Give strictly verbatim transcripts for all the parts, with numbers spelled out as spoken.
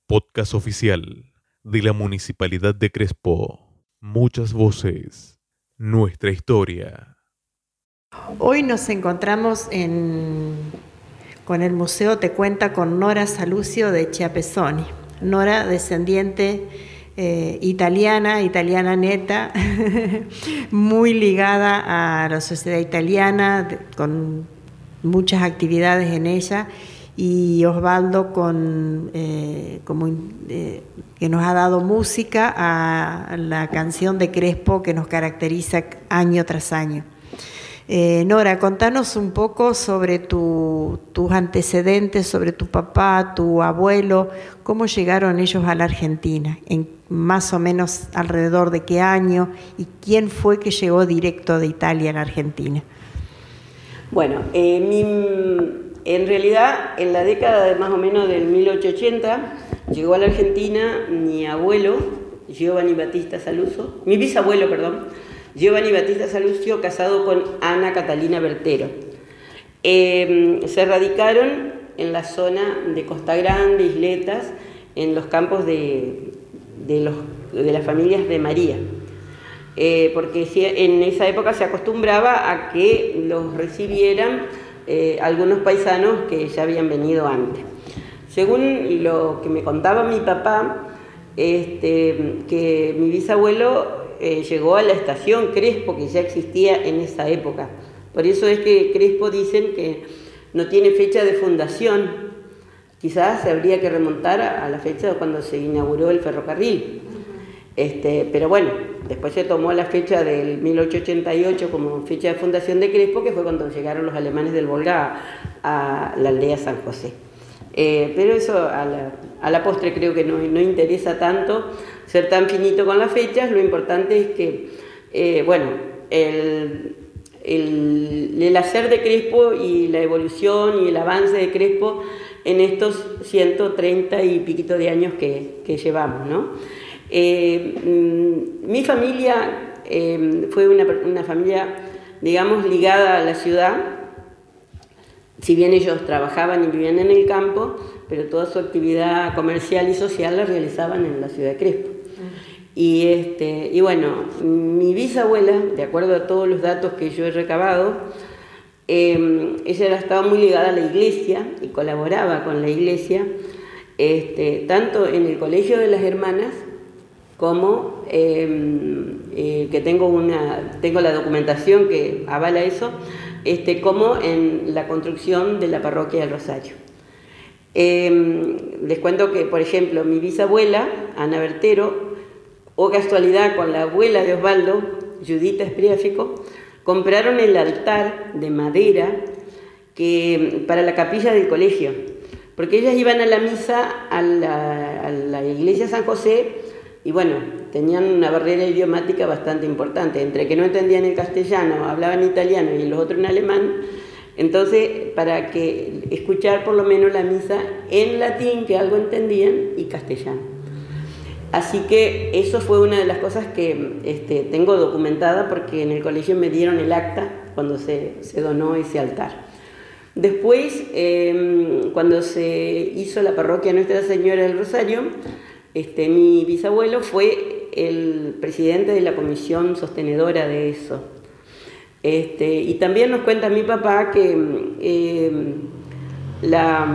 podcast oficial de la Municipalidad de Crespo. Muchas voces, nuestra historia. Hoy nos encontramos en, con el Museo Te Cuenta con Nora Saluzio de Chiapesoni. Nora, descendiente eh, italiana, italiana neta, muy ligada a la sociedad italiana, de, con muchas actividades en ella, y Osvaldo con, eh, como, eh, que nos ha dado música a la canción de Crespo que nos caracteriza año tras año. Eh, Nora, contanos un poco sobre tu, tus antecedentes, sobre tu papá, tu abuelo, cómo llegaron ellos a la Argentina, en más o menos alrededor de qué año, y quién fue que llegó directo de Italia a la Argentina. Bueno, eh, mi, en realidad en la década de más o menos del mil ochocientos ochenta llegó a la Argentina mi abuelo, Giovanni Battista Saluzio, mi bisabuelo, perdón, Giovanni Battista Saluzio, casado con Ana Catalina Bertero. Eh, se radicaron en la zona de Costa Grande, Isletas, en los campos de, de, los, de las familias de María. Eh, porque en esa época se acostumbraba a que los recibieran eh, algunos paisanos que ya habían venido antes. Según lo que me contaba mi papá, este, que mi bisabuelo Eh, llegó a la estación Crespo, que ya existía en esa época. Por eso es que Crespo dicen que no tiene fecha de fundación. Quizás se habría que remontar a, a la fecha cuando se inauguró el ferrocarril. Este, pero bueno, después se tomó la fecha del mil ochocientos ochenta y ocho como fecha de fundación de Crespo, que fue cuando llegaron los alemanes del Volga a, a la aldea San José. Eh, pero eso a la, a la postre creo que no, no interesa tanto ser tan finito con las fechas. Lo importante es que, eh, bueno, el, el, el hacer de Crespo y la evolución y el avance de Crespo en estos ciento treinta y piquito de años que, que llevamos, ¿no? Eh, mi familia eh, fue una, una familia, digamos, ligada a la ciudad. Si bien ellos trabajaban y vivían en el campo, pero toda su actividad comercial y social la realizaban en la ciudad de Crespo. Y, este, y bueno, mi bisabuela, de acuerdo a todos los datos que yo he recabado, eh, ella estaba muy ligada a la iglesia y colaboraba con la iglesia, este, tanto en el Colegio de las Hermanas, como eh, eh, que tengo, una, tengo la documentación que avala eso, este, como en la construcción de la parroquia del Rosario. Eh, les cuento que, por ejemplo, mi bisabuela, Ana Bertero, o casualidad con la abuela de Osvaldo, Judita Espriáfico, compraron el altar de madera que, para la capilla del colegio, porque ellas iban a la misa a la, a la iglesia San José. Y bueno, tenían una barrera idiomática bastante importante, entre que no entendían el castellano, hablaban italiano y los otros en alemán. Entonces, para que escuchar por lo menos la misa en latín, que algo entendían, y castellano. Así que eso fue una de las cosas que este, tengo documentada, porque en el colegio me dieron el acta cuando se, se donó ese altar. Después, eh, cuando se hizo la parroquia Nuestra Señora del Rosario, Este, mi bisabuelo fue el presidente de la comisión sostenedora de eso. Este, y también nos cuenta mi papá que eh, la,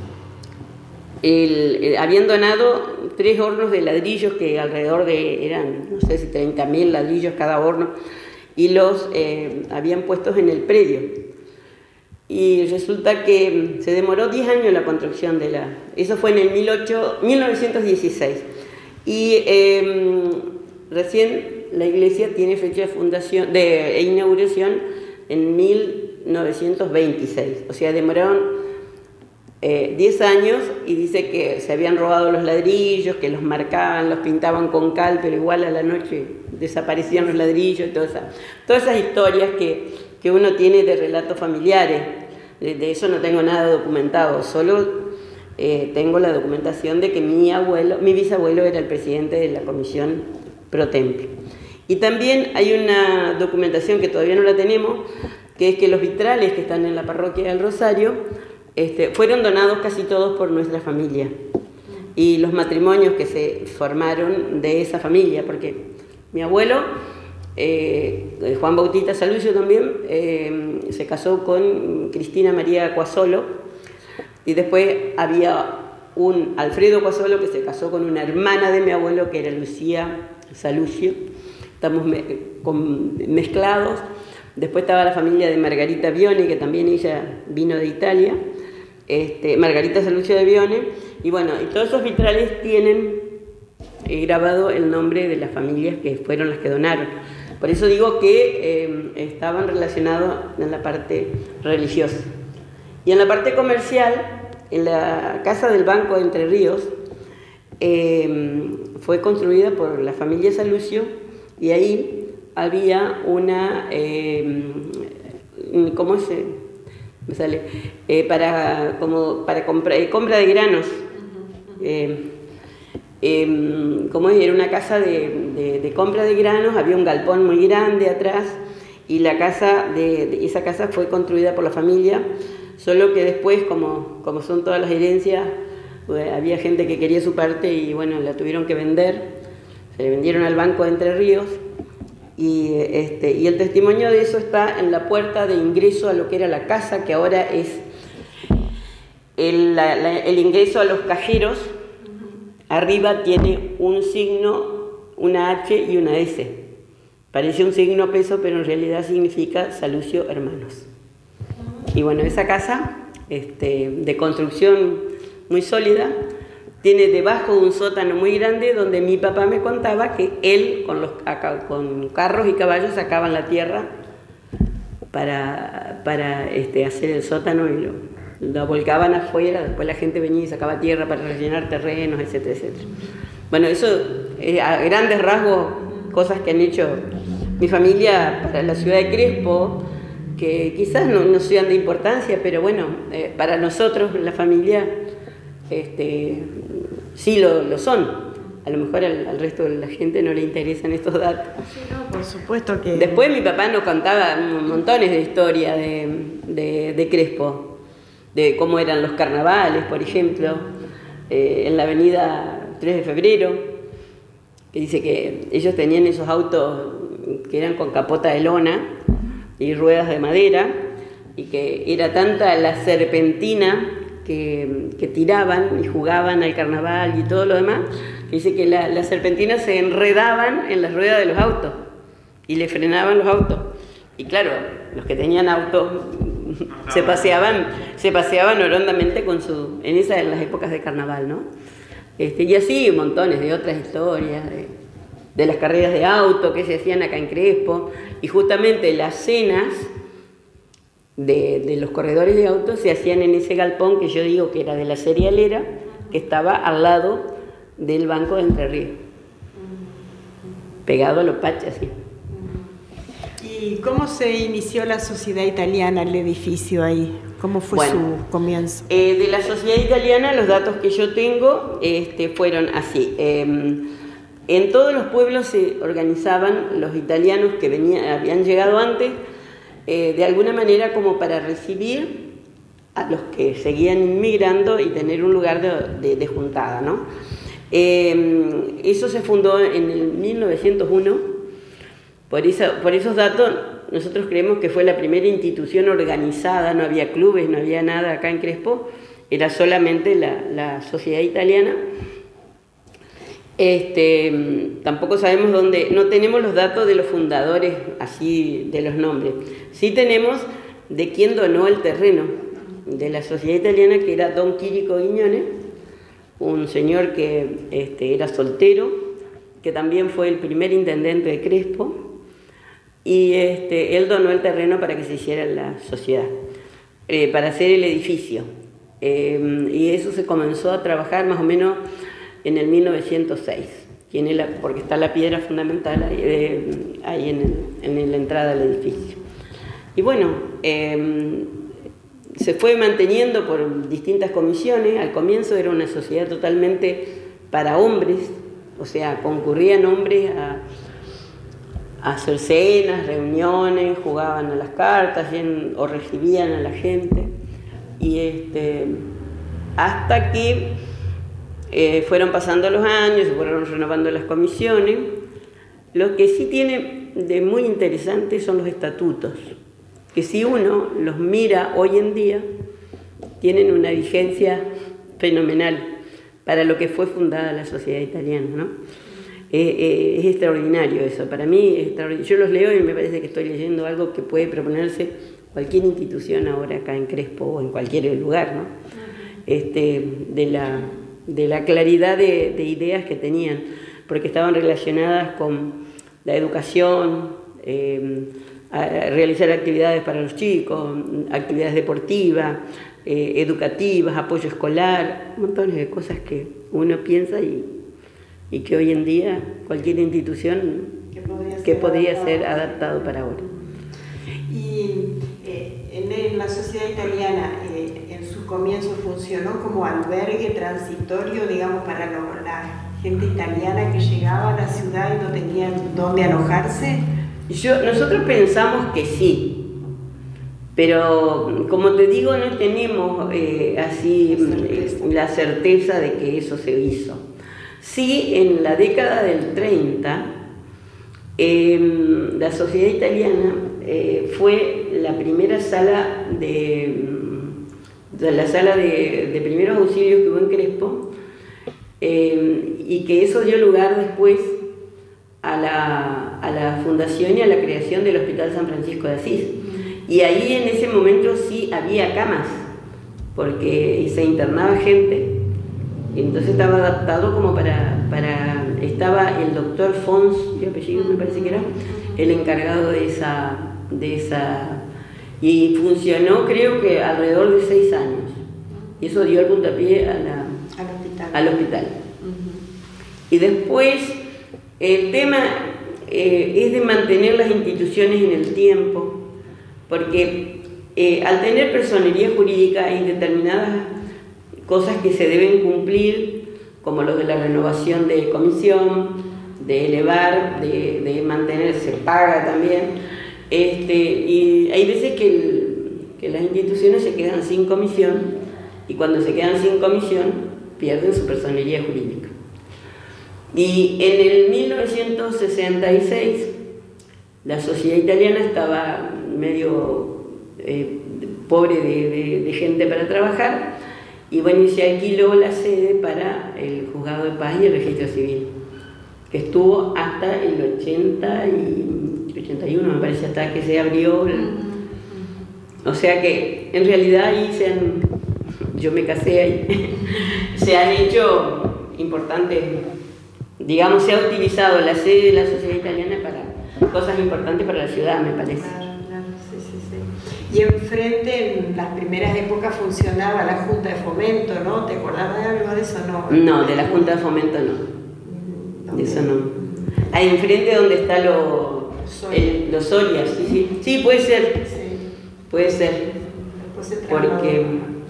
el, el, habían donado tres hornos de ladrillos, que alrededor de, eran, no sé si treinta mil ladrillos cada horno, y los eh, habían puestos en el predio. Y resulta que se demoró diez años la construcción de la... Eso fue en el mil novecientos dieciséis. Y eh, recién la iglesia tiene fecha de fundación, de inauguración en mil novecientos veintiséis. O sea, demoraron eh, diez años, y dice que se habían robado los ladrillos, que los marcaban, los pintaban con cal, pero igual a la noche desaparecían los ladrillos, toda esa, todas esas historias que, que uno tiene de relatos familiares. De eso no tengo nada documentado, solo eh, tengo la documentación de que mi abuelo, mi bisabuelo era el presidente de la comisión pro tempore. Y también hay una documentación que todavía no la tenemos, que es que los vitrales que están en la parroquia del Rosario este, fueron donados casi todos por nuestra familia. y los matrimonios que se formaron de esa familia, porque mi abuelo, eh, Juan Bautista Salucio también, eh, se casó con Cristina María Cuasolo, y después había un Alfredo Cuasolo que se casó con una hermana de mi abuelo que era Lucía Salucio. Estamos me con, mezclados. Después estaba la familia de Margarita Bione, que también ella vino de Italia, este, Margarita Salucio de Bione, y bueno, y todos esos vitrales tienen eh, grabado el nombre de las familias que fueron las que donaron. Por eso digo que eh, estaban relacionados en la parte religiosa. Y en la parte comercial, en la Casa del Banco de Entre Ríos, eh, fue construida por la familia Salucio, y ahí había una, eh, ¿cómo se me sale? Eh, para, como, para compra, eh, compra de granos. Eh, eh, como era una casa de, de, de compra de granos, había un galpón muy grande atrás, y la casa de, de esa casa fue construida por la familia, solo que después, como, como son todas las herencias, pues, había gente que quería su parte y bueno, la tuvieron que vender, se le vendieron al Banco de Entre Ríos. Y, este, y el testimonio de eso está en la puerta de ingreso a lo que era la casa, que ahora es el, la, la, el ingreso a los cajeros. Arriba tiene un signo, una H y una S. Parece un signo peso, pero en realidad significa Salucio Hermanos. Y bueno, esa casa este, de construcción muy sólida, tiene debajo un sótano muy grande donde mi papá me contaba que él con, los, con carros y caballos sacaban la tierra para, para este, hacer el sótano y lo, lo volcaban afuera, después la gente venía y sacaba tierra para rellenar terrenos, etcétera, etcétera. Bueno, eso eh, a grandes rasgos, cosas que han hecho mi familia para la ciudad de Crespo, que quizás no, no sean de importancia, pero bueno, eh, para nosotros, la familia, este, sí lo, lo son. A lo mejor al, al resto de la gente no le interesan estos datos. Sí, no, por supuesto que... Después mi papá nos contaba montones de historias de, de, de Crespo, de cómo eran los carnavales, por ejemplo, eh, en la avenida tres de febrero, que dice que ellos tenían esos autos que eran con capota de lona y ruedas de madera, y que era tanta la serpentina que, que tiraban y jugaban al carnaval y todo lo demás, que dice que la, las serpentinas se enredaban en las ruedas de los autos y le frenaban los autos. Y claro, los que tenían autos se paseaban, se paseaban horrendamente con su, en esas en las épocas de carnaval, ¿no? Este, y así montones de otras historias, de, de las carreras de auto que se hacían acá en Crespo, y justamente las cenas de, de los corredores de autos se hacían en ese galpón que yo digo que era de la cerealera, que estaba al lado del Banco de Entre Ríos, pegado a los pachas, sí. ¿Y cómo se inició la Sociedad Italiana, el edificio ahí? ¿Cómo fue bueno, su comienzo? Eh, de la Sociedad Italiana, los datos que yo tengo este, fueron así. Eh, en todos los pueblos se organizaban los italianos que venían, habían llegado antes, eh, de alguna manera como para recibir a los que seguían inmigrando y tener un lugar de, de, de juntada, ¿no? Eh, eso se fundó en el mil novecientos uno. Por, esa, por esos datos, nosotros creemos que fue la primera institución organizada, no había clubes, no había nada acá en Crespo, era solamente la, la Sociedad Italiana. Este, tampoco sabemos dónde, no tenemos los datos de los fundadores, así de los nombres. Sí tenemos de quién donó el terreno de la Sociedad Italiana, que era don Quirico Guiñone, un señor que este, era soltero, que también fue el primer intendente de Crespo. Y este, él donó el terreno para que se hiciera la sociedad, eh, para hacer el edificio. Eh, y eso se comenzó a trabajar más o menos en el mil novecientos seis, tiene la, porque está la piedra fundamental ahí, eh, ahí en, el, en la entrada del edificio. Y bueno, eh, se fue manteniendo por distintas comisiones. Al comienzo era una sociedad totalmente para hombres, o sea, concurrían hombres a... a hacer cenas, reuniones, jugaban a las cartas o recibían a la gente. Y este, hasta que eh, fueron pasando los años, se fueron renovando las comisiones. Lo que sí tiene de muy interesante son los estatutos, que si uno los mira hoy en día, tienen una vigencia fenomenal para lo que fue fundada la sociedad italiana, ¿no? Eh, eh, es extraordinario eso, para mí es extraordinario. Yo los leo y me parece que estoy leyendo algo que puede proponerse cualquier institución ahora acá en Crespo o en cualquier lugar, ¿no? Este, de, la, de la claridad de, de ideas que tenían, porque estaban relacionadas con la educación, eh, a realizar actividades para los chicos, actividades deportivas, eh, educativas, apoyo escolar, montones de cosas que uno piensa y, y que hoy en día cualquier institución que podría ser, que podría adaptado. ser adaptado para ahora. Y eh, en, en la sociedad italiana, eh, en su comienzo funcionó como albergue transitorio, digamos, para lo, la gente italiana que llegaba a la ciudad y no tenían dónde alojarse. Yo, nosotros pensamos que sí, pero como te digo, no tenemos eh, así certeza. la certeza de que eso se hizo. Sí, en la década del treinta, eh, la sociedad italiana eh, fue la primera sala de, de la sala de, de primeros auxilios que hubo en Crespo, eh, y que eso dio lugar después a la, a la fundación y a la creación del Hospital San Francisco de Asís. Y ahí en ese momento sí había camas, porque se internaba gente, y entonces estaba adaptado como para, para... Estaba el doctor Fons, de apellido me parece que era, el encargado de esa, de esa... Y funcionó creo que alrededor de seis años. Y eso dio el puntapié a la, al hospital. Al hospital. Uh-huh. Y después... El tema eh, es de mantener las instituciones en el tiempo, porque eh, al tener personería jurídica hay determinadas cosas que se deben cumplir, como lo de la renovación de comisión, de elevar, de, de mantenerse paga también, este, y hay veces que, el, que las instituciones se quedan sin comisión, y cuando se quedan sin comisión pierden su personería jurídica. Y en el mil novecientos sesenta y seis la sociedad italiana estaba medio eh, pobre de, de, de gente para trabajar, y bueno, y se alquiló la sede para el Juzgado de Paz y el Registro Civil, que estuvo hasta el ochenta y ochenta y uno, me parece, hasta que se abrió. El... O sea que en realidad ahí se han, yo me casé ahí, se han hecho importantes. Digamos, se ha utilizado la sede de la sociedad italiana para cosas importantes para la ciudad, me parece. Claro, claro, sí, sí, sí. Y enfrente, en las primeras épocas, funcionaba la Junta de Fomento, ¿no? ¿Te acordás de algo de eso? No, no, de la Junta de Fomento no. De eso no. Ahí enfrente donde está lo, el, los Solias, sí, sí. Sí, puede ser. Sí. Puede ser. Porque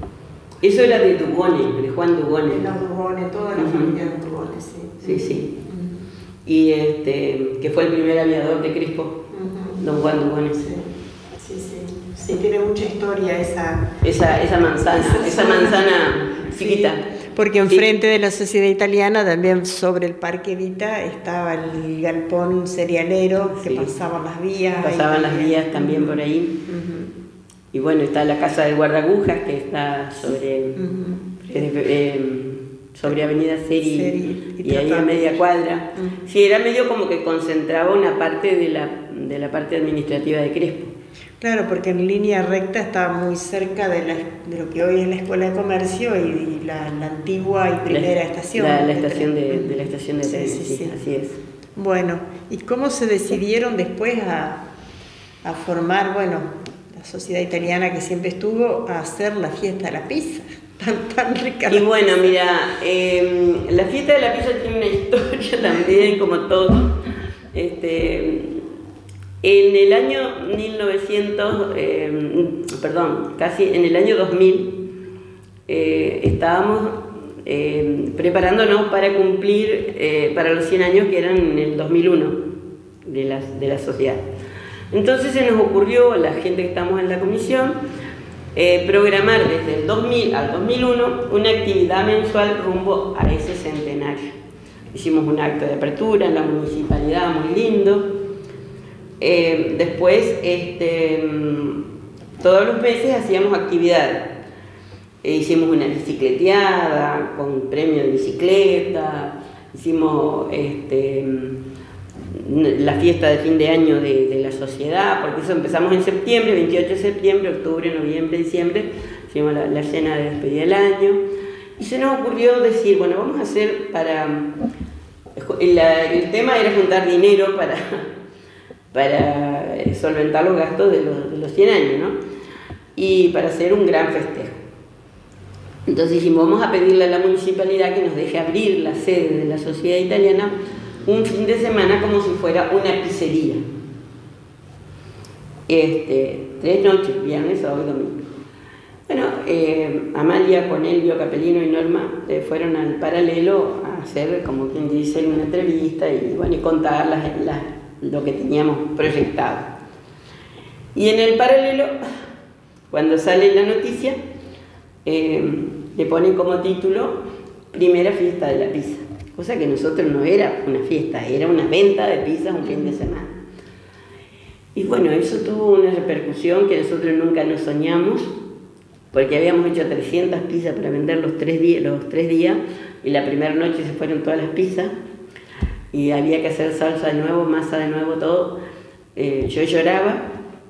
eso era de Dugone, de Juan Dugone. De los Dugone, toda la uh-huh. familia de Dugone, sí. Sí, sí. Uh-huh. Y este, que fue el primer aviador de Crespo, uh-huh. don Juan Dugone. Sí, sí, sí. Sí, tiene mucha historia esa... Esa, esa manzana, esa, esa manzana chiquita. Sí, porque enfrente sí. de la sociedad italiana, también sobre el Parque Vita, estaba el galpón cerealero, que sí. pasaban las vías. Pasaban ahí. las vías también uh-huh. por ahí. Uh-huh. Y bueno, está la casa del guardagujas, que está sobre... Uh-huh. eh, eh, sobre Avenida Seri, Seri y, y ahí a media cuadra. Uh-huh. Sí, era medio como que concentraba una parte de la, de la parte administrativa de Crespo. Claro, porque en línea recta estaba muy cerca de, la, de lo que hoy es la Escuela de Comercio y, y la, la antigua y primera la, estación. La, la estación de, de la estación de tren, sí, sí, sí, sí. así es. Bueno, ¿y cómo se decidieron después a, a formar, bueno, la sociedad italiana que siempre estuvo, a hacer la fiesta de la pizza? Tan, tan rica. Y bueno, mira, eh, la fiesta de la pizza tiene una historia también, como todo. Este, en el año mil novecientos, eh, perdón, casi en el año dos mil, eh, estábamos eh, preparándonos para cumplir, eh, para los cien años que eran en el dos mil uno de la, de la sociedad. Entonces se nos ocurrió, la gente que estamos en la comisión, eh, programar desde el dos mil al dos mil uno una actividad mensual rumbo a ese centenario. Hicimos un acto de apertura en la municipalidad muy lindo. Eh, después, este, todos los meses hacíamos actividades. Eh, hicimos una bicicleteada con premio de bicicleta, hicimos este, la fiesta de fin de año de, de la sociedad, porque eso empezamos en septiembre, veintiocho de septiembre, octubre, noviembre, diciembre, hicimos la, la cena de despedida del año, y se nos ocurrió decir, bueno, vamos a hacer para... La, el tema era juntar dinero para, para solventar los gastos de los, de los cien años, ¿no? Y para hacer un gran festejo. Entonces dijimos, vamos a pedirle a la municipalidad que nos deje abrir la sede de la Sociedad Italiana un fin de semana como si fuera una pizzería. Este, tres noches, viernes, sábado y domingo. Bueno, eh, Amalia, Cornelio, Capelino y Norma eh, fueron al Paralelo a hacer, como quien dice, una entrevista y, bueno, y contar las, las, lo que teníamos proyectado. Y en el Paralelo, cuando sale la noticia, eh, le ponen como título Primera fiesta de la pizza, cosa que nosotros no era una fiesta, era una venta de pizzas un fin de semana. Y bueno, eso tuvo una repercusión que nosotros nunca nos soñamos, porque habíamos hecho trescientas pizzas para vender los tres, días, los tres días, y la primera noche se fueron todas las pizzas, y había que hacer salsa de nuevo, masa de nuevo, todo. Eh, yo lloraba.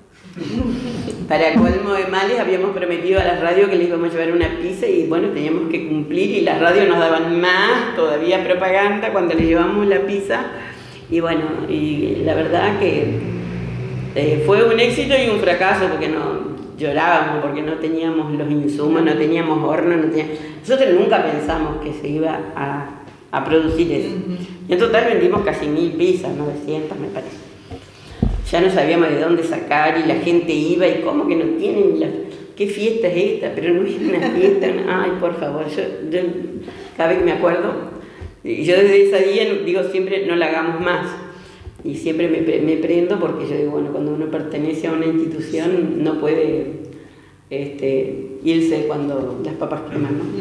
Para colmo de males, habíamos prometido a la radio que les íbamos a llevar una pizza, y bueno, teníamos que cumplir, y las radios nos daban más, todavía propaganda, cuando les llevamos la pizza, y bueno, y la verdad que eh, fue un éxito y un fracaso, porque no... llorábamos porque no teníamos los insumos, no teníamos horno, no teníamos... Nosotros nunca pensamos que se iba a, a producir eso. Y en total vendimos casi mil pizzas, novecientas me parece. Ya no sabíamos de dónde sacar y la gente iba y cómo que no tienen, la... ¿qué fiesta es esta? Pero no es una fiesta, ay, por favor, yo, yo cada vez que me acuerdo, yo desde ese día digo siempre no la hagamos más. Y siempre me, me prendo porque yo digo, bueno, cuando uno pertenece a una institución no puede este, irse cuando las papas queman, ¿no?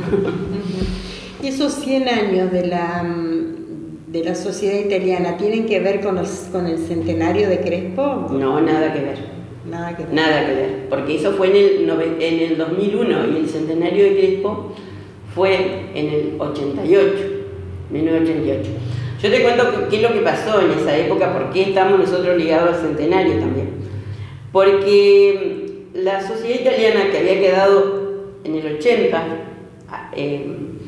¿Y esos cien años de la, de la Sociedad Italiana tienen que ver con, los, con el centenario de Crespo? No, nada que ver. Nada que ver. Nada que ver, porque eso fue en el, en el dos mil uno y el centenario de Crespo fue en el ochenta y ocho, mil novecientos ochenta y ocho. Yo te cuento qué es lo que pasó en esa época, por qué estamos nosotros ligados al centenario también. Porque la Sociedad Italiana, que había quedado en el ochenta eh,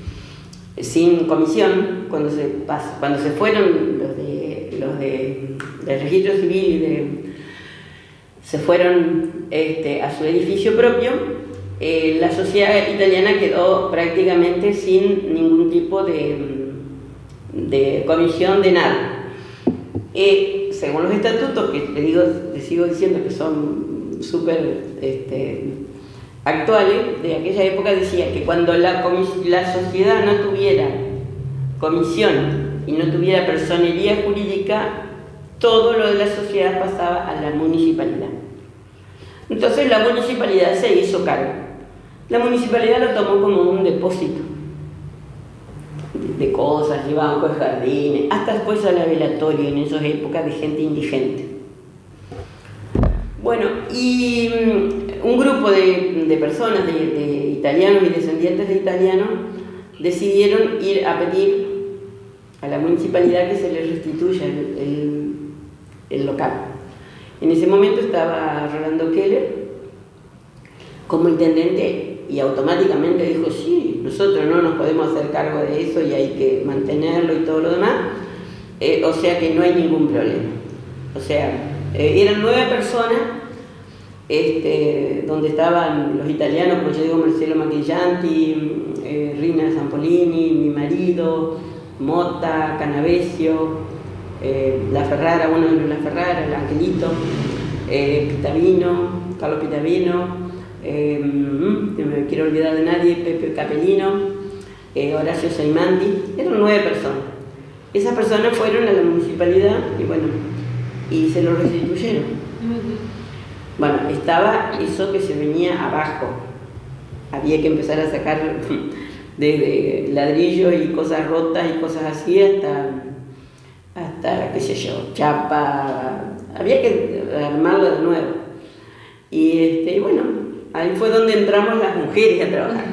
sin comisión, cuando se, pasó, cuando se fueron los de, los de, del registro civil y de, se fueron este, a su edificio propio, eh, la Sociedad Italiana quedó prácticamente sin ningún tipo de... de comisión de nada. Eh, según los estatutos, que te digo, te sigo diciendo que son súper este, actuales, de aquella época decía que cuando la, la sociedad no tuviera comisión y no tuviera personería jurídica, todo lo de la sociedad pasaba a la municipalidad. Entonces la municipalidad se hizo cargo. La municipalidad lo tomó como un depósito de cosas, de bancos, de jardines, hasta después a la velatorio en esas épocas de gente indigente. Bueno, y un grupo de, de personas, de, de italianos y descendientes de italianos, decidieron ir a pedir a la municipalidad que se les restituya el, el, el local. En ese momento estaba Rolando Keller como intendente, y automáticamente dijo, sí, nosotros no nos podemos hacer cargo de eso y hay que mantenerlo y todo lo demás, eh, o sea que no hay ningún problema. O sea, eh, eran nueve personas, este, donde estaban los italianos, como yo digo, Marcelo Maquillanti, eh, Rina Zampolini, mi marido, Mota, Canavesio, eh, La Ferrara, uno de los La Ferrara, el Angelito, eh, Pitavino, Carlos Pitavino, Eh, no me quiero olvidar de nadie, Pepe Capellino, eh, Horacio Seimandi, eran nueve personas. Esas personas fueron a la municipalidad y bueno, y se lo restituyeron. Bueno, estaba eso que se venía abajo. Había que empezar a sacar desde ladrillos y cosas rotas y cosas así hasta, hasta qué sé yo, chapa. Había que armarlo de nuevo. Y, este, y bueno, ahí fue donde entramos las mujeres a trabajar.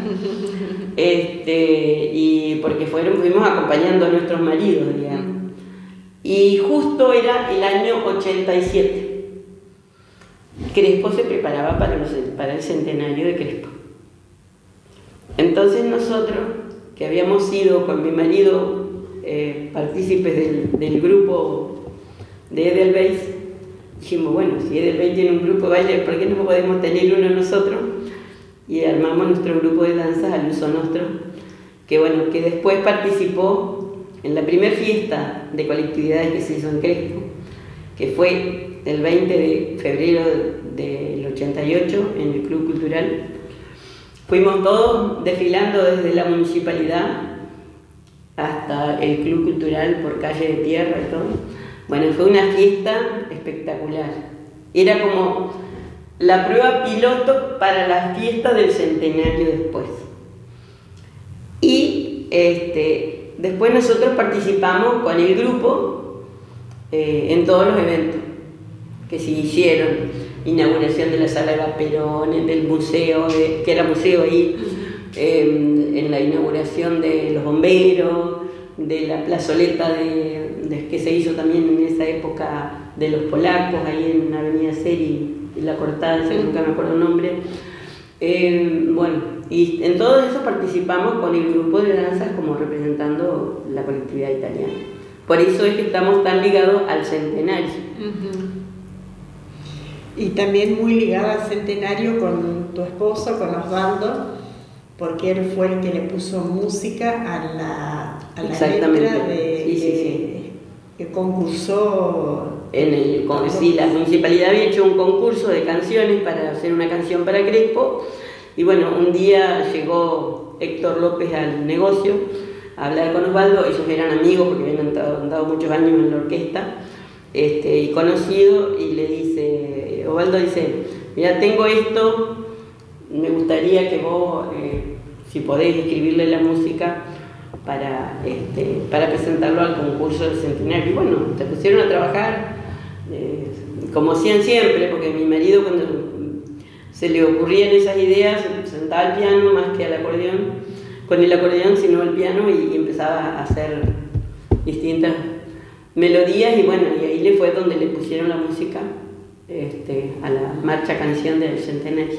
Este, y porque fueron, fuimos acompañando a nuestros maridos, digamos. Y justo era el año ochenta y siete. Crespo se preparaba para, los, para el centenario de Crespo. Entonces nosotros, que habíamos sido con mi marido eh, partícipes del, del grupo de Edelweiss, dijimos, bueno, si Edelweiss tiene un grupo de baile, ¿por qué no podemos tener uno nosotros? Y armamos nuestro grupo de danza al uso nuestro, que bueno, que después participó en la primera fiesta de colectividades que se hizo en Crespo, que fue el veinte de febrero del ochenta y ocho en el Club Cultural. Fuimos todos desfilando desde la municipalidad hasta el Club Cultural por calle de tierra y todo. Bueno, fue una fiesta espectacular. Era como la prueba piloto para la fiesta del centenario después. Y este, después nosotros participamos con el grupo eh, en todos los eventos que se hicieron. Inauguración de la sala de Perón, del museo, de, que era museo ahí, eh, en la inauguración de los bomberos, de la plazoleta de, de, que se hizo también en esa época de los polacos, ahí en Avenida Seri, y la Cortada, sí. Nunca me acuerdo el nombre. Eh, bueno, y en todo eso participamos con el grupo de danzas como representando la colectividad italiana. Por eso es que estamos tan ligados al centenario. Uh-huh. Y también muy ligada al centenario con tu esposo, con Osvaldo, porque él fue el que le puso música a la, a la letra de, sí, sí, que, sí. que concursó. En el, con, sí, la municipalidad había hecho un concurso de canciones para hacer una canción para Crespo, y bueno, un día llegó Héctor López al negocio a hablar con Osvaldo. Ellos eran amigos porque habían andado, andado muchos años en la orquesta. Este, y conocido, y le dice, Osvaldo dice, mira, tengo esto, me gustaría que vos, eh, si podés, escribirle la música para, este, para presentarlo al concurso del centenario. Y bueno, se pusieron a trabajar, eh, como hacían siempre, porque mi marido cuando se le ocurrían esas ideas, se sentaba al piano más que al acordeón, con el acordeón sino al piano, y, y empezaba a hacer distintas melodías, y bueno, y ahí le fue donde le pusieron la música este, a la marcha canción del centenario.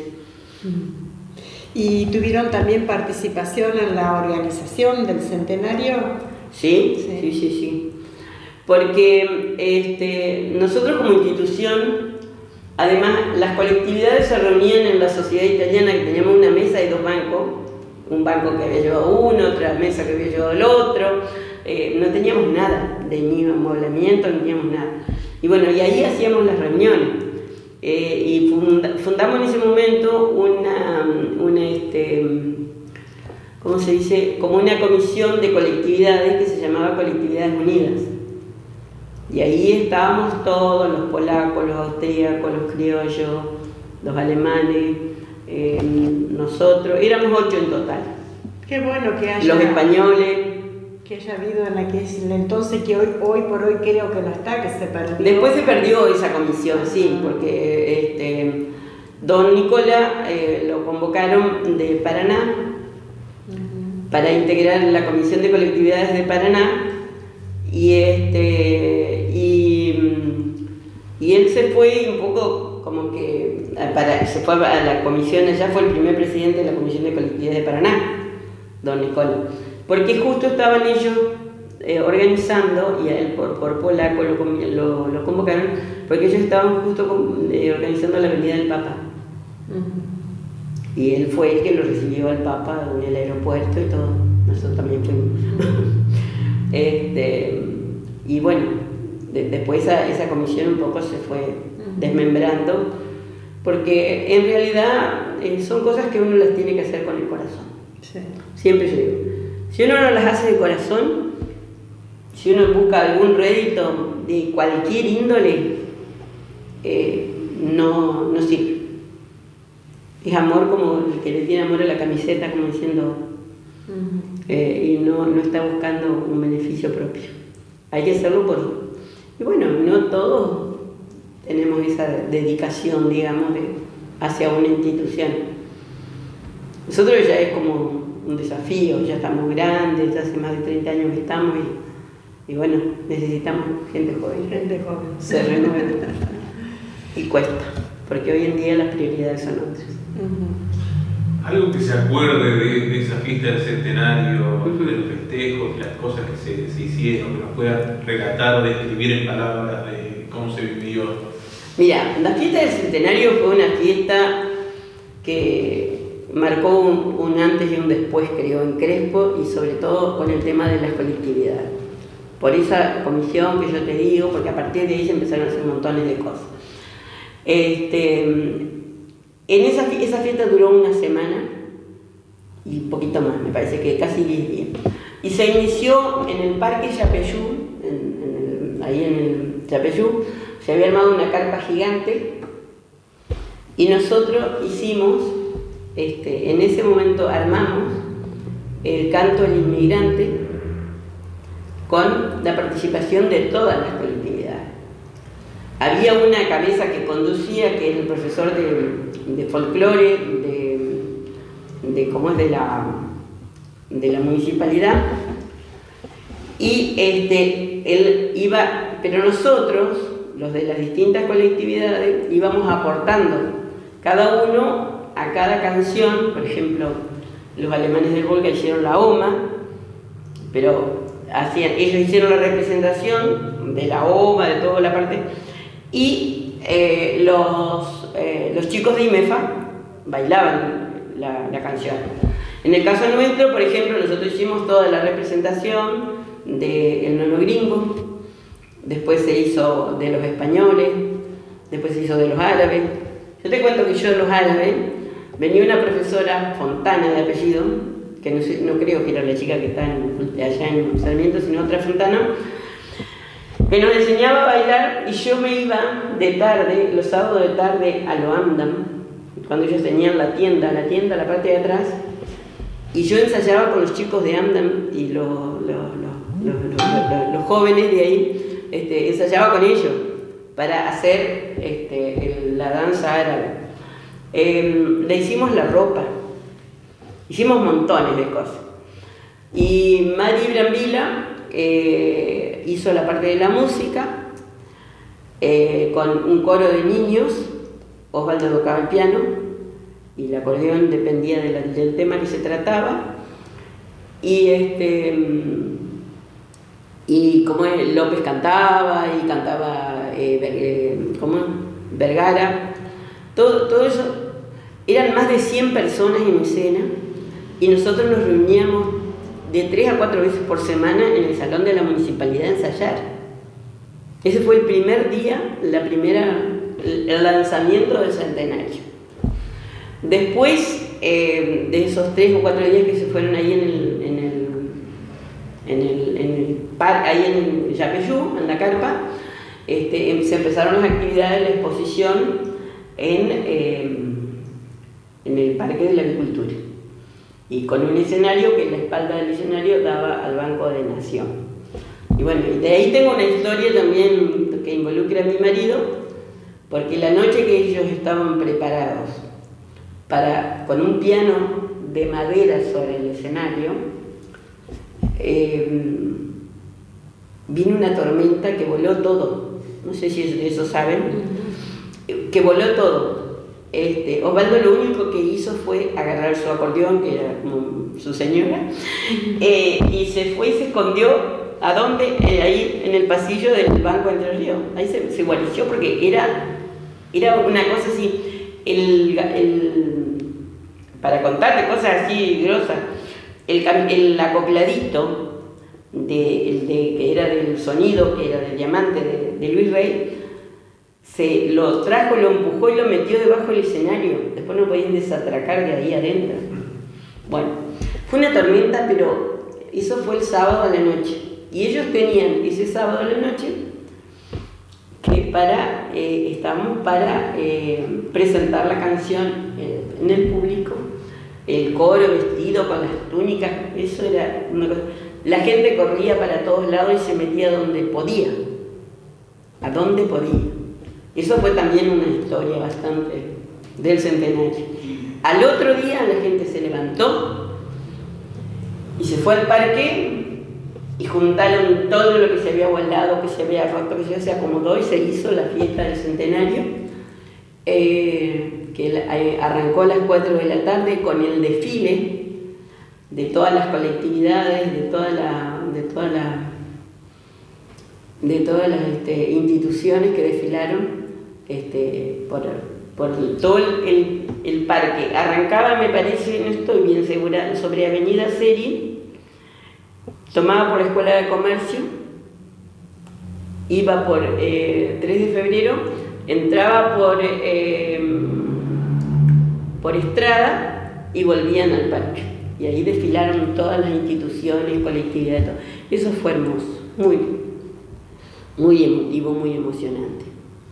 ¿Y tuvieron también participación en la organización del centenario? Sí, sí, sí, sí, sí. Porque este, nosotros como institución, además las colectividades se reunían en la Sociedad Italiana, que teníamos una mesa y dos bancos, un banco que había llevado uno, otra mesa que había llevado el otro. Eh, no teníamos nada de ni amoblamiento, no teníamos nada. Y bueno, y ahí hacíamos las reuniones. Eh, y funda, fundamos en ese momento una, una este, ¿cómo se dice? Como una comisión de colectividades que se llamaba Colectividades Unidas. Y ahí estábamos todos, los polacos, los austríacos, los criollos, los alemanes, eh, nosotros, éramos ocho en total. Qué bueno que haya... Los españoles... que haya habido en aquel entonces, que hoy, hoy por hoy creo que no está, que se perdió. Después se perdió esa comisión, sí, porque este, don Nicolás eh, lo convocaron de Paraná uh-huh. para integrar la Comisión de Colectividades de Paraná, y, este, y, y él se fue un poco como que, para, se fue a la comisión, allá fue el primer presidente de la Comisión de Colectividades de Paraná, don Nicolás. Porque justo estaban ellos eh, organizando, y a él por, por polaco lo, lo, lo convocaron, porque ellos estaban justo con, eh, organizando la Avenida del Papa. Uh-huh. Y él fue el que lo recibió al Papa en el aeropuerto y todo. Nosotros también fuimos. este, y bueno, de, después esa, esa comisión un poco se fue uh-huh. desmembrando, porque en realidad eh, son cosas que uno las tiene que hacer con el corazón. Sí. Siempre yo digo. Si uno no las hace de corazón, si uno busca algún rédito de cualquier índole, eh, no, no sirve. Es amor como el que le tiene amor a la camiseta, como diciendo, uh-huh. eh, y no, no está buscando un beneficio propio. Hay que hacerlo por... Y bueno, no todos tenemos esa dedicación, digamos, de, hacia una institución. Nosotros ya es como un desafío, ya estamos grandes, ya hace más de treinta años que estamos y, y bueno, necesitamos gente joven. Gente joven. Se renueven. Y cuesta, porque hoy en día las prioridades son otras. Uh-huh. Algo que se acuerde de, de esa fiesta del centenario, uh-huh. de los festejos, de las cosas que se, se hicieron, que nos pueda relatar, describir en palabras de cómo se vivió. Mira, la fiesta del centenario fue una fiesta que marcó un, un antes y un después, creo, en Crespo, y sobre todo con el tema de las colectividades. Por esa comisión que yo te digo, porque a partir de ahí se empezaron a hacer montones de cosas. Este, en esa, esa fiesta duró una semana y un poquito más, me parece que casi diez días. Y se inició en el Parque Yapeyú, en, en el, ahí en el Yapeyú, se había armado una carpa gigante y nosotros hicimos, este, en ese momento armamos el canto del inmigrante con la participación de todas las colectividades. Había una cabeza que conducía, que era el profesor de, de folclore, de, de, ¿cómo es? De la, de la municipalidad, y este, él iba, pero nosotros, los de las distintas colectividades, íbamos aportando, cada uno a cada canción. Por ejemplo, los alemanes del Volga hicieron la Oma, pero hacían, ellos hicieron la representación de la Oma, de toda la parte, y eh, los, eh, los chicos de IMEFA bailaban la, la canción. En el caso nuestro, por ejemplo, nosotros hicimos toda la representación del nono gringo, después se hizo de los españoles, después se hizo de los árabes. Yo te cuento que yo de los árabes, venía una profesora Fontana de apellido, que no, sé, no creo que era la chica que está en, allá en Sarmiento, sino otra Fontana, que nos enseñaba a bailar, y yo me iba de tarde, los sábados de tarde, a lo Amdam, cuando ellos tenían la tienda, la tienda, la parte de atrás, y yo ensayaba con los chicos de Amdam y los, los, los, los, los, los, los jóvenes de ahí, este, ensayaba con ellos para hacer este, el, la danza árabe. Eh, le hicimos la ropa, hicimos montones de cosas. Y Mari Brambila eh, hizo la parte de la música, eh, con un coro de niños. Osvaldo tocaba el piano y el acordeón dependía de la, del tema que se trataba. Y este y como López cantaba, y cantaba eh, eh, ¿cómo? Vergara, todo, todo eso. Eran más de cien personas en escena, y nosotros nos reuníamos de tres a cuatro veces por semana en el salón de la municipalidad a ensayar. Ese fue el primer día, la primera, el lanzamiento del centenario. Después eh, de esos tres o cuatro días que se fueron ahí en el, en el, en el, en el par, ahí en el Yapeyú, en la carpa, este, se empezaron las actividades de la exposición en, eh, en el Parque de la Agricultura, y con un escenario que en la espalda del escenario daba al Banco de Nación. Y bueno, de ahí tengo una historia también que involucra a mi marido, porque la noche que ellos estaban preparados para, con un piano de madera sobre el escenario, eh, vino una tormenta que voló todo. No sé si eso, eso saben, que voló todo. Este, Osvaldo lo único que hizo fue agarrar su acordeón, que era como su señora, eh, y se fue y se escondió. ¿A dónde? Eh, ahí en el pasillo del Banco de Entre Ríos. Ahí se, se guarició, porque era, era una cosa así. El, el, para contarte cosas así grosas, el, el acopladito de, el de, que era del sonido, que era del diamante de, de Luis Rey, se lo trajo, lo empujó y lo metió debajo del escenario. Después no podían desatracar de ahí adentro. Bueno, fue una tormenta, pero eso fue el sábado a la noche. Y ellos tenían ese sábado a la noche parque para, eh, estamos para eh, presentar la canción eh, en el público, el coro vestido con las túnicas, eso era una cosa. La gente corría para todos lados y se metía donde podía, a donde podía. Eso fue también una historia bastante del centenario. Al otro día la gente se levantó y se fue al parque y juntaron todo lo que se había volado, que se había roto, que se acomodó y se hizo la fiesta del centenario, eh, que eh, arrancó a las cuatro de la tarde con el desfile de todas las colectividades, de toda la, de toda la, de todas las este, instituciones que desfilaron este, por, por todo el, el, el parque. Arrancaba, me parece, no estoy bien segura, sobre Avenida Seri, tomaba por la Escuela de Comercio, iba por eh, tres de febrero, entraba por, eh, por Estrada y volvían al parque. Y ahí desfilaron todas las instituciones, colectividades, todo. Eso fue hermoso, muy, muy emotivo, muy emocionante.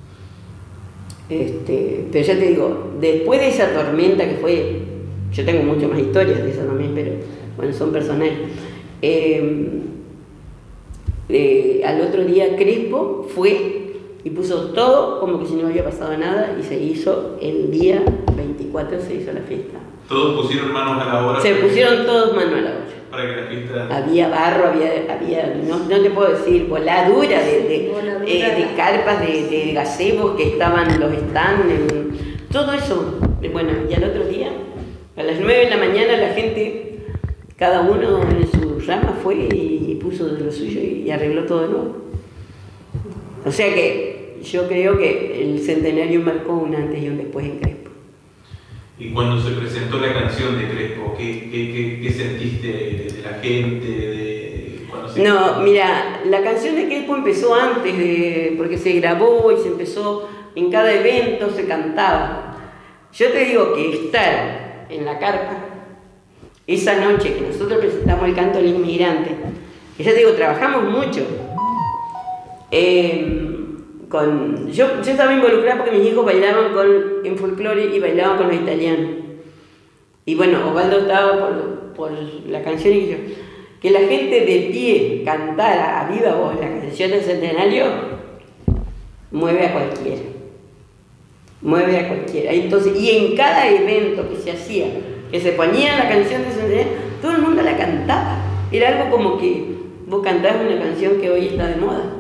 Este, pero ya te digo, después de esa tormenta que fue, yo tengo muchas más historias de eso también, pero bueno, son personales. Eh, eh, al otro día Crespo fue y puso todo como que si no había pasado nada y se hizo el día veinticuatro, se hizo la fiesta. Todos pusieron manos a la obra. Se pusieron todos manos a la obra. Para que la fiesta... Había barro, había, había no, no te puedo decir, voladura de, de, voladura. Eh, de carpas, de, de gazebos que estaban los stands, en, todo eso. Bueno, y al otro día, a las nueve de la mañana, la gente, cada uno en su rama fue y puso de lo suyo y arregló todo de nuevo. O sea que yo creo que el centenario marcó un antes y un después en Crespo. Y cuando se presentó la canción de Crespo, ¿qué, qué, qué, qué sentiste de la gente? De, se... No, mira, la canción de Crespo empezó antes, de, porque se grabó y se empezó, en cada evento se cantaba. Yo te digo que estar en la carpa, esa noche que nosotros presentamos el canto del inmigrante, que ya te digo, trabajamos mucho. Eh, Con, yo, yo estaba involucrada porque mis hijos bailaban con, en folclore y bailaban con los italianos. Y bueno, Osvaldo estaba por, por la canción y yo. Que la gente de pie cantara a viva voz la canción del centenario, mueve a cualquiera. Mueve a cualquiera. Entonces, y en cada evento que se hacía, que se ponía la canción del centenario, todo el mundo la cantaba. Era algo como que vos cantás una canción que hoy está de moda.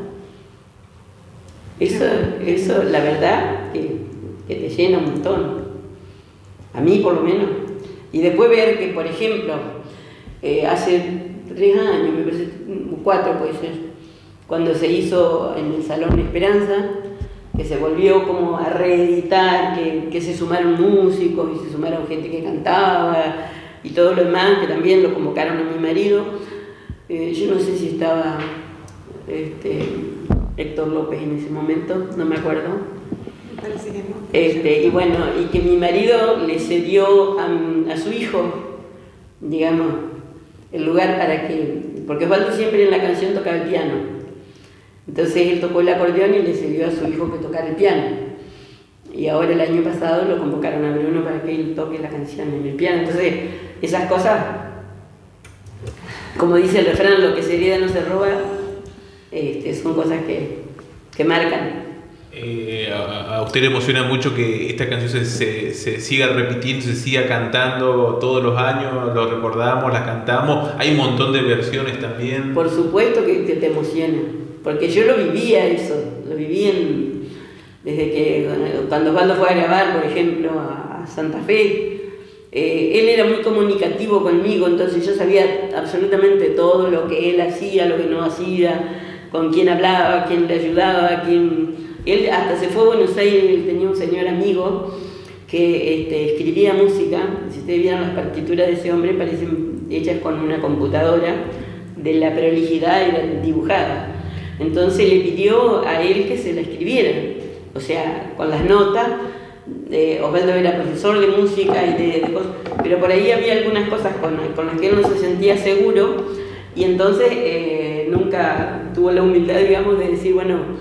Eso, eso, la verdad, que, que te llena un montón. A mí, por lo menos. Y después ver que, por ejemplo, eh, hace tres años, me parece, cuatro puede ser, cuando se hizo en el Salón Esperanza, que se volvió como a reeditar, que, que se sumaron músicos y se sumaron gente que cantaba y todo lo demás, que también lo convocaron a mi marido. Eh, yo no sé si estaba... Este, Héctor López en ese momento, no me acuerdo. Me parece que no. Este, y bueno, y que mi marido le cedió a, a su hijo, digamos, el lugar para que... Porque Osvaldo siempre en la canción tocaba el piano. Entonces él tocó el acordeón y le cedió a su hijo que tocara el piano. Y ahora el año pasado lo convocaron a Bruno para que él toque la canción en el piano. Entonces, esas cosas, como dice el refrán, lo que se hereda no se roba. Este, son cosas que, que marcan. Eh, a, a usted le emociona mucho que esta canción se, se, se siga repitiendo, se siga cantando todos los años, lo recordamos, la cantamos. Hay un montón de versiones también. Por supuesto que, que te emociona, porque yo lo vivía eso, lo viví en, desde que cuando Osvaldo fue a grabar, por ejemplo, a Santa Fe. Eh, él era muy comunicativo conmigo, entonces yo sabía absolutamente todo lo que él hacía, lo que no hacía, con quién hablaba, quién le ayudaba, quién... Él hasta se fue a Buenos Aires, él tenía un señor amigo que este, escribía música. Si ustedes vieran las partituras de ese hombre, parecen hechas con una computadora, de la prolijidad era dibujada. Entonces le pidió a él que se la escribiera, o sea, con las notas. Eh, Osvaldo era profesor de música y de, de cosas, pero por ahí había algunas cosas con, con las que él no se sentía seguro y entonces eh, nunca tuvo la humildad, digamos, de decir, bueno,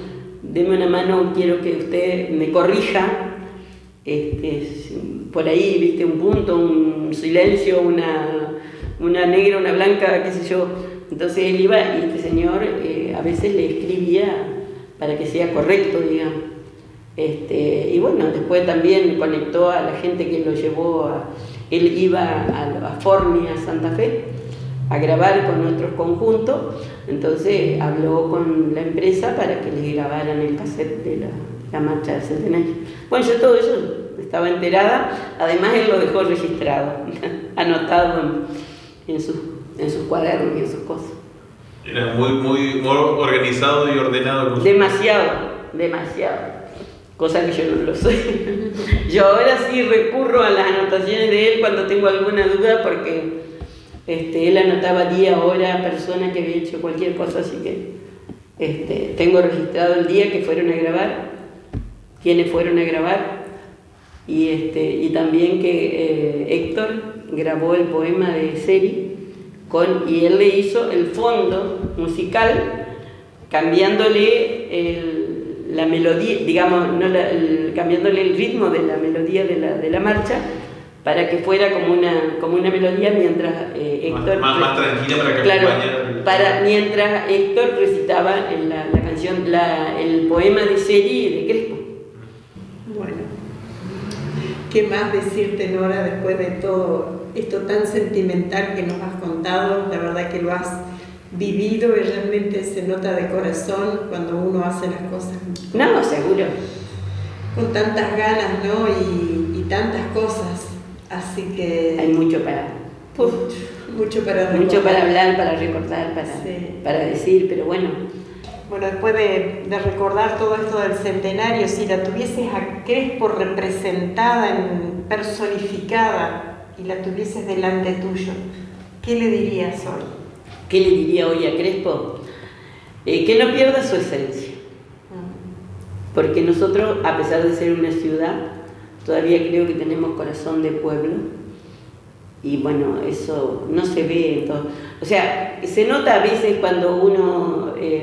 deme una mano, quiero que usted me corrija, este, por ahí, viste, un punto, un silencio, una, una negra, una blanca, qué sé yo. Entonces él iba y este señor eh, a veces le escribía para que sea correcto, digamos. Este, y bueno, después también conectó a la gente que lo llevó a... Él iba a, a Forni, a Santa Fe, a grabar con otros conjuntos, entonces habló con la empresa para que les grabaran el cassette de la, la marcha del centenario. Bueno, yo todo eso estaba enterada, además él lo dejó registrado, anotado en, en, sus, en sus cuadernos y en sus cosas. Era muy, muy, muy organizado y ordenado. Demasiado, demasiado. Cosa que yo no lo soy. Yo ahora sí recurro a las anotaciones de él cuando tengo alguna duda, porque este, él anotaba día, hora, persona que había hecho cualquier cosa, así que este, tengo registrado el día que fueron a grabar, quiénes fueron a grabar, y, este, y también que eh, Héctor grabó el poema de Seri, con, y él le hizo el fondo musical, cambiándole el la melodía, digamos, no la, el, cambiándole el ritmo de la melodía de la, de la marcha para que fuera como una, como una melodía mientras eh, Héctor... Más, más, más tranquila para que claro, acompañara... Para, mientras Héctor recitaba en la, la canción, la, el poema de Seri de Crespo. Bueno, ¿qué más decirte, Nora, después de todo esto tan sentimental que nos has contado? La verdad que lo has vivido y realmente se nota de corazón cuando uno hace las cosas. No, seguro. Con tantas ganas, ¿no? Y, y tantas cosas. Así que... Hay mucho para... Uf, mucho para recordar. Mucho para hablar, para recordar, para, sí. para decir, pero bueno. Bueno, después de, de recordar todo esto del centenario, si la tuvieses a Crespo representada, en, personificada, y la tuvieses delante tuyo, ¿qué le dirías hoy? ¿Qué le diría hoy a Crespo? Eh, que no pierda su esencia. Porque nosotros, a pesar de ser una ciudad, todavía creo que tenemos corazón de pueblo. Y bueno, eso no se ve en todo. O sea, se nota a veces cuando uno eh,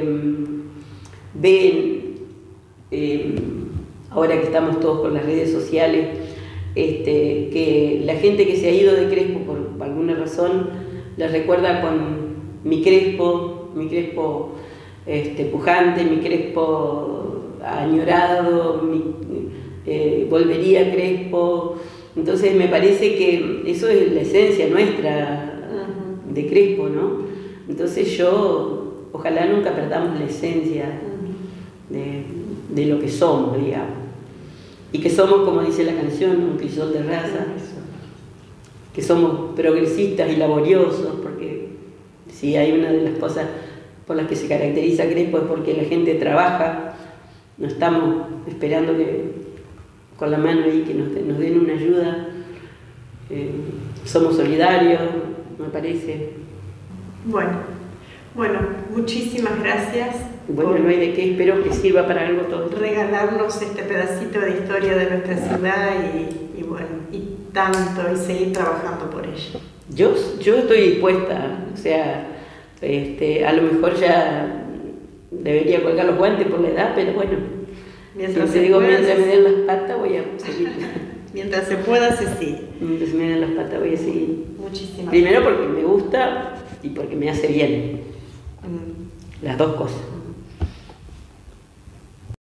ve, eh, ahora que estamos todos con las redes sociales, este, que la gente que se ha ido de Crespo por alguna razón, la recuerda con mi Crespo, mi Crespo este, pujante, mi Crespo añorado, mi, eh, volvería a Crespo. Entonces me parece que eso es la esencia nuestra uh-huh. de Crespo, ¿no? Entonces yo, ojalá nunca perdamos la esencia uh-huh. de, de lo que somos, digamos. Y que somos, como dice la canción, un crisol de raza, que somos progresistas y laboriosos, porque si hay una de las cosas por las que se caracteriza Crespo es porque la gente trabaja, no estamos esperando que con la mano ahí que nos, nos den una ayuda, eh, somos solidarios, me parece. Bueno, bueno, muchísimas gracias. Bueno, no hay de qué, espero que sirva para algo todo. Regalarnos este pedacito de historia de nuestra ciudad y, y bueno, y tanto, y seguir trabajando por ella. Yo, yo estoy dispuesta, o sea, este, a lo mejor ya debería colgar los guantes por la edad, pero bueno. Mientras, si te digo, mientras me den las patas voy a seguir. Mientras se pueda, se sigue. Mientras me den las patas voy a seguir. Muchísimas Primero porque me gusta y porque me hace bien. Mm. Las dos cosas.